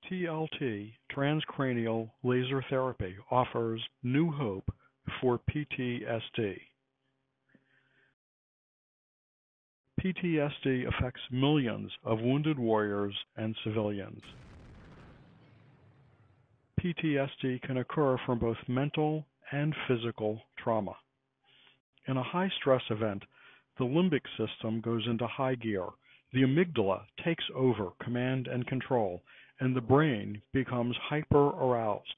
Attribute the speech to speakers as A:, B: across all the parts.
A: TLT, Transcranial Laser Therapy, offers new hope for PTSD. PTSD affects millions of wounded warriors and civilians. PTSD can occur from both mental and physical trauma. In a high-stress event, the limbic system goes into high gear. The amygdala takes over command and control, and the brain becomes hyper-aroused.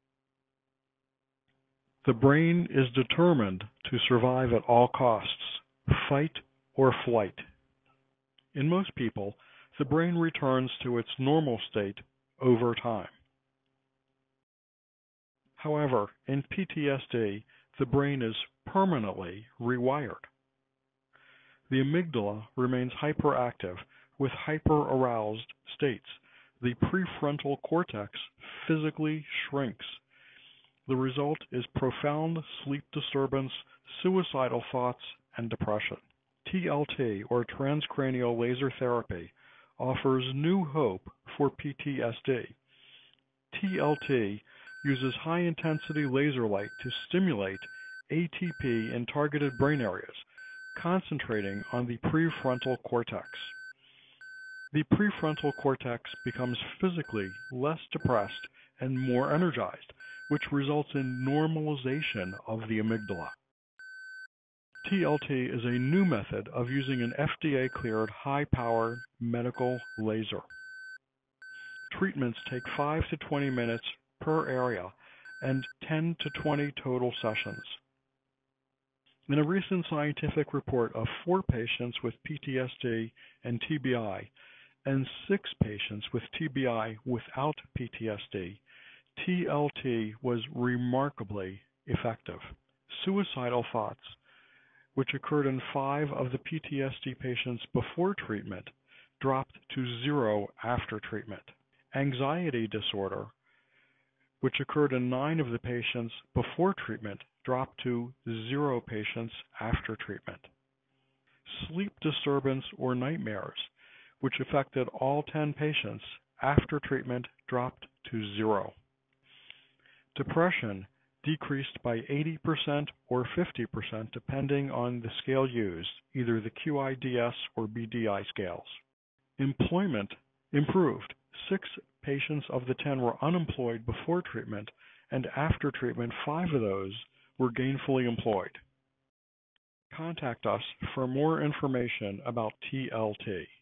A: The brain is determined to survive at all costs, fight or flight. In most people, the brain returns to its normal state over time. However, in PTSD, the brain is permanently rewired. The amygdala remains hyperactive with hyper-aroused states. The prefrontal cortex physically shrinks. The result is profound sleep disturbance, suicidal thoughts, and depression. TLT, or Transcranial Laser Therapy, offers new hope for PTSD. TLT uses high-intensity laser light to stimulate ATP in targeted brain areas, concentrating on the prefrontal cortex. The prefrontal cortex becomes physically less depressed and more energized, which results in normalization of the amygdala. TLT is a new method of using an FDA-cleared high-powered medical laser. Treatments take 5 to 20 minutes per area and 10 to 20 total sessions. In a recent scientific report of 4 patients with PTSD and TBI and 6 patients with TBI without PTSD, TLT was remarkably effective. Suicidal thoughts, which occurred in 5 of the PTSD patients before treatment, dropped to 0 after treatment. Anxiety disorder, which occurred in 9 of the patients before treatment, dropped to 0 patients after treatment. Sleep disturbance or nightmares, which affected all 10 patients after treatment, dropped to 0. Depression decreased by 80% or 50% depending on the scale used, either the QIDS or BDI scales. Employment improved. 6 patients of the 10 were unemployed before treatment, and after treatment, 5 of those were gainfully employed. Contact us for more information about TLT.